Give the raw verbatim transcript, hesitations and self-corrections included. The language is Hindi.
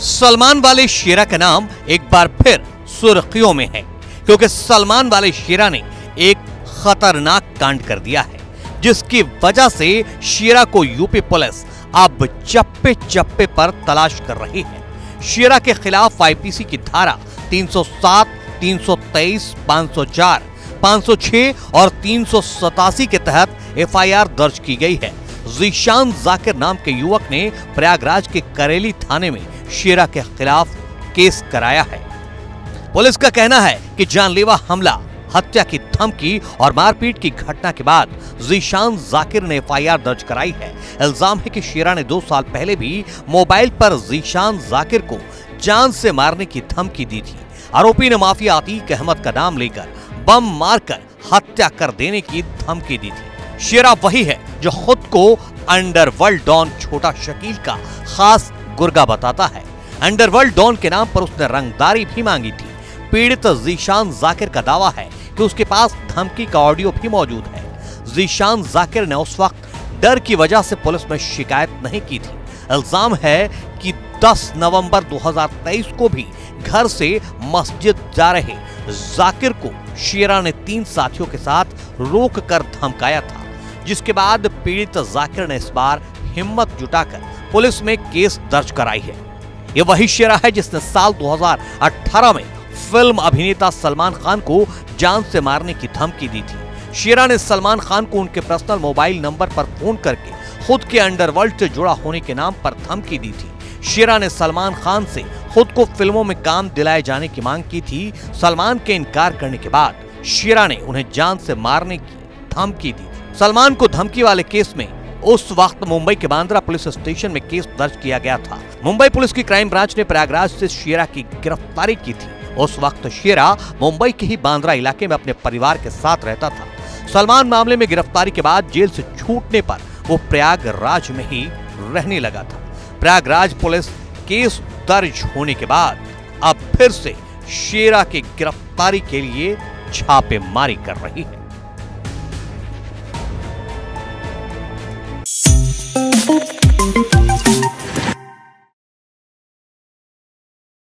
सलमान वाले शेरा का नाम एक बार फिर सुर्खियों में है, क्योंकि सलमान वाले शेरा ने एक खतरनाक कांड कर दिया है, जिसकी वजह से शेरा को यूपी पुलिस अब चप्पे चप्पे पर तलाश कर रही है। शेरा के खिलाफ आईपीसी की धारा तीन सौ सात, तीन सौ तेईस, पाँच सौ चार, पाँच सौ छह और तीन सौ सतासी के तहत एफआईआर दर्ज की गई है। ज़ीशान जाकिर नाम के युवक ने प्रयागराज के करेली थाने में शेरा के खिलाफ केस कराया है। पुलिस का कहना है कि जानलेवा हमला, हत्या की धमकी और मारपीट की घटना के बाद ज़ीशान जाकिर ने एफआईआर दर्ज कराई है। इल्जाम है कि शेरा ने दो साल पहले भी मोबाइल पर ज़ीशान जाकिर को जान से मारने की धमकी दी थी। आरोपी ने माफिया अतीक अहमद का नाम लेकर बम मारकर हत्या कर देने की धमकी दी थी। शेरा वही है जो खुद को अंडरवर्ल्ड डॉन छोटा शकील का खास गुर्गा बताता है। अंडरवर्ल्ड डॉन के नाम पर उसने रंगदारी भी मांगी थी। पीड़ित ज़ीशान जाकिर का दावा है कि उसके पास धमकी का ऑडियो भी मौजूद है। ज़ीशान जाकिर ने उस वक्त डर की वजह से पुलिस में शिकायत नहीं की थी। इल्जाम है कि दस नवंबर दो हज़ार तेईस को भी घर से मस्जिद जा रहे जाकिर को शेरा ने तीन साथियों के साथ रोक कर धमकाया था, जिसके बाद पीड़ित जाकिर ने इस बार हिम्मत जुटाकर पुलिस में केस दर्ज कराई है। ये वही शेरा है जिसने साल दो हज़ार अठारह में फिल्म अभिनेता सलमान खान को जान से मारने की धमकी दी थी। शेरा ने सलमान खान को उनके पर्सनल मोबाइल नंबर पर फोन करके खुद के अंडरवर्ल्ड से जुड़ा होने के नाम पर धमकी दी थी। शेरा ने सलमान खान से खुद को फिल्मों में काम दिलाए जाने की मांग की थी। सलमान के इनकार करने के बाद शेरा ने उन्हें जान से मारने की धमकी दी थी। सलमान को धमकी वाले केस में उस वक्त मुंबई के बांद्रा पुलिस स्टेशन में केस दर्ज किया गया था। मुंबई पुलिस की क्राइम ब्रांच ने प्रयागराज से शेरा की गिरफ्तारी की थी। उस वक्त शेरा मुंबई के ही बांद्रा इलाके में अपने परिवार के साथ रहता था। सलमान मामले में गिरफ्तारी के बाद जेल से छूटने पर वो प्रयागराज में ही रहने लगा था। प्रयागराज पुलिस केस दर्ज होने के बाद अब फिर से शेरा की गिरफ्तारी के लिए छापेमारी कर रही है।